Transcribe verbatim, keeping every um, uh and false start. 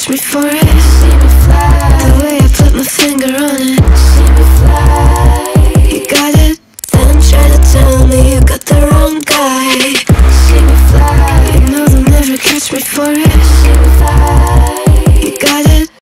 catch me for it. See me fly, the way I put my finger on it. See me fly, you got it, then try to tell me you got the wrong guy. See me fly, you know they'll never catch me for it.